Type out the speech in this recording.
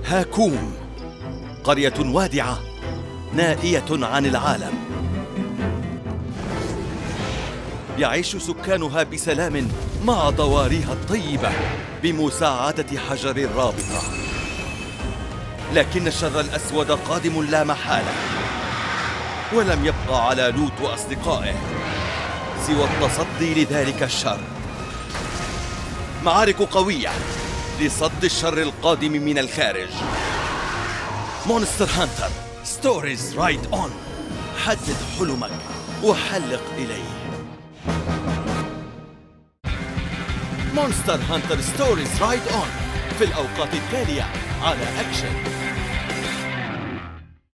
هاكوم، قرية وادعة نائية عن العالم، يعيش سكانها بسلام مع ضواريها الطيبة بمساعدة حجر الرابطة. لكن الشر الأسود قادم لا محالة، ولم يبقى على لوط وأصدقائه سوى التصدي لذلك الشر. معارك قوية لصد الشر القادم من الخارج. مونستر هانتر ستوريز رايد اون. حدد حلمك وحلق إليه. مونستر هانتر ستوريز رايد اون في الأوقات التالية على أكشن.